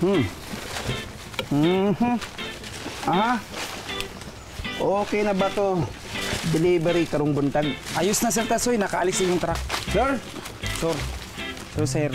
Okay na ba to? Delivery karong buntag. Ayos na, Sir Tasoy. Nakaalis na yung truck. Sure? Sure. So, Sir.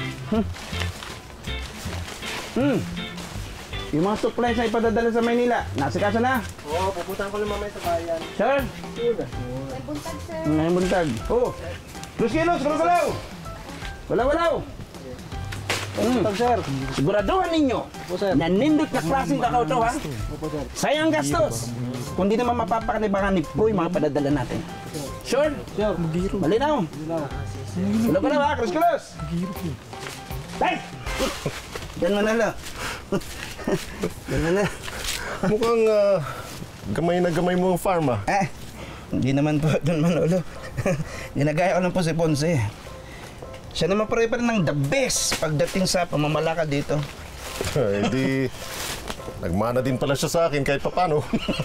Yung mga supplies na ipadadala sa Maynila, nasikasa na? Oo, pupuntahan ko lang mamaya sa bayan. Sir? May buntag, sir. May buntag. Oo. 2 kilos, galaw-galaw! Galaw-galaw! Pupuntahan, sir. Siguraduhan ninyo na nindot na klaseng kakao to, ha? Opo, sir. Sayang gastos. Kung di naman mapapakanibangan ni Pro yung mga padadala natin. Sure? Sure. Malinaw? Galaw-galaw, ha? Kilos-kilos! Tay! Diyan mo na lang. Diyan mo na. Mukhang gamay na gamay mo ang farm, ah. Hindi naman po, Don Manolo. Ginagaya ko lang po si Ponce. Siya naman pa rin ng the best pagdating sa pamamalakad dito. Hindi, nagmana din pala siya sa akin kahit papano.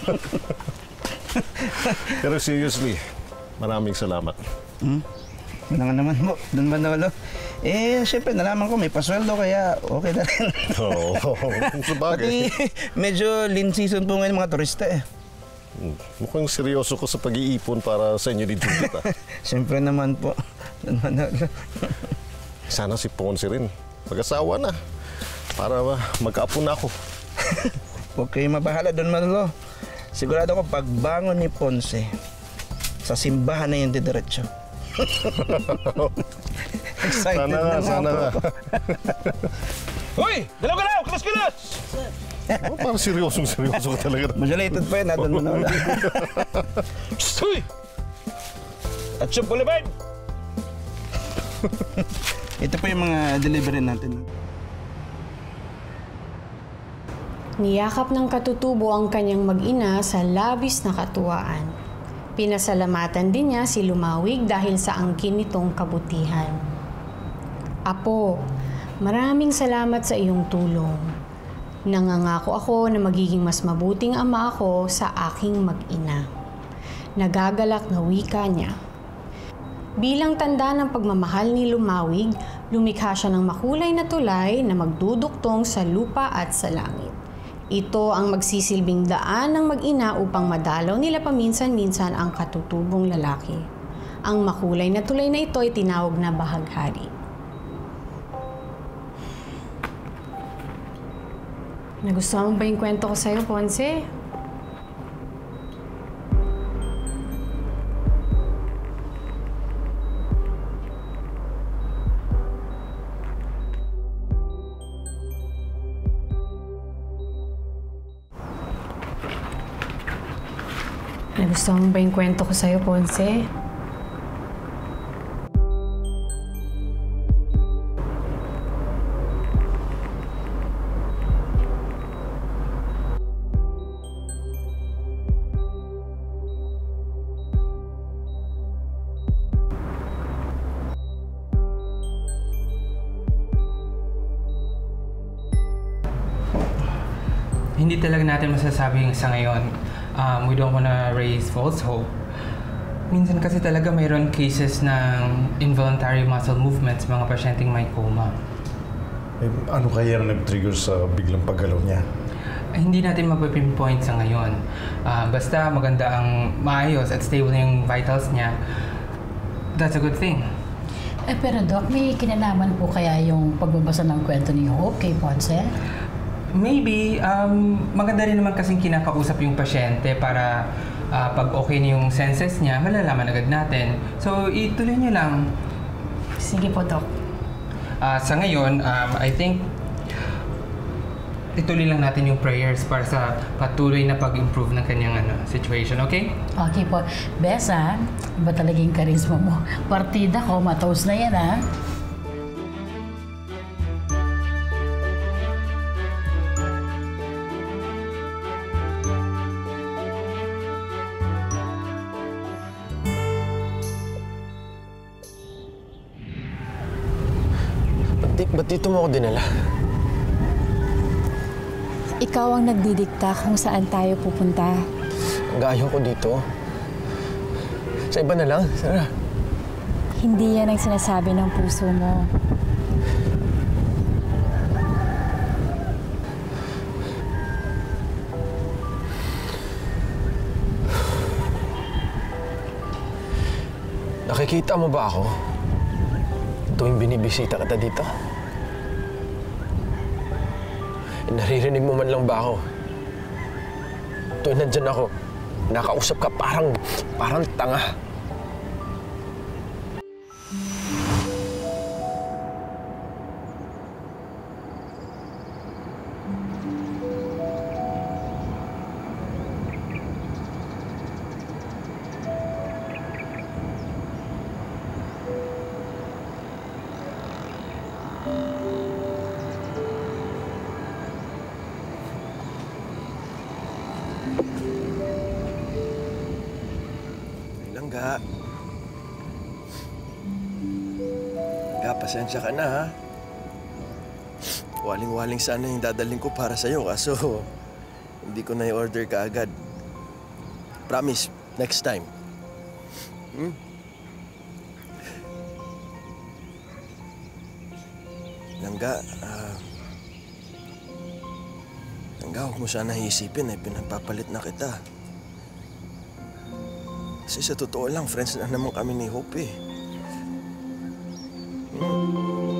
Pero seriously, maraming salamat. Wala nga naman po, Don Manolo. Siyempre, nalaman ko may pasweldo kaya okay na rin. Oo, sabagay. Pati medyo lean season po ngayon mga turista eh. Mukhang seryoso ko sa pag-iipon para sa inyo ni Judith, ah. Siyempre naman po, Don Manolo. Sana si Ponce rin. Mag-asawa na. Para magkaapo na ako. Okay, mabahala, Don Manolo. Sigurado ko pagbangon ni Ponce, sa simbahan na yung didiretso. Excited Sana nga, sana nga. Hoy! Galaw-galaw! Kilos-kilos! Oh, parang seryoso ka talaga. Modulated pa yun, ha, Don Manolo. Hoy! Atsyop Boulevard! Ito po yung mga delivery natin. Niyakap ng katutubo ang kanyang mag-ina sa labis na katuwaan. Pinasalamatan din niya si Lumawig dahil sa angkin nitong kabutihan. Apo, maraming salamat sa iyong tulong. Nangangako ako na magiging mas mabuting ama ako sa aking mag-ina. Nagagalak na wika niya. Bilang tanda ng pagmamahal ni Lumawig, lumikha siya ng makulay na tulay na magduduktong sa lupa at sa langit. Ito ang magsisilbing daan ng mag-ina upang madalaw nila paminsan-minsan ang katutubong lalaki. Ang makulay na tulay na ito ay tinawag na bahaghari. Nagustuhan mo ba yung kwento ko sa'yo, Ponce? Nagustuhan mo ba yung kwento ko sa'yo, Ponce? Hindi talaga natin masasabing sa ngayon. We don't wanna raise false hope. Minsan kasi talaga mayroon cases ng involuntary muscle movements mga pasyenteng may coma. Ano kaya ang nag-trigger sa biglang paggalaw niya? Hindi natin mapipinpoint sa ngayon. Basta maganda ang maayos at stable yung vitals niya, that's a good thing. Pero Doc, may kinalaman po kaya yung pagbabasa ng kwento ni Hope kay Ponce? Maybe, maganda rin naman kasing kinakausap yung pasyente para pag okay na yung senses niya, malalaman agad natin. So, ituloy niyo lang. Sige po, Doc. Sa ngayon, I think ituloy lang natin yung prayers para sa patuloy na pag-improve ng kanyang situation, okay? Okay po. Besa, iba talaga yung karisma mo. Partida ko, mataos na yan, ha? Ba't dito mo ako dinala? Ikaw ang nagdidikta kung saan tayo pupunta. Gayo ko dito. Sa iba na lang, Sarah. Hindi yan ang sinasabi ng puso mo. Nakikita mo ba ako? Tuwing binibisita kita dito? Naririnig mo man lang ba ako? Tuwing nandyan ako, nakausap ka parang tanga. Pasensya ka na, ha? Waling-waling sana yung dadaling ko para sa'yo, kaso hindi ko na i-order ka agad. Promise, next time. Langga, huwag mo sana iisipin, pinagpapalit na kita. Kasi sa totoo lang, friends na naman kami ni Hope, eh.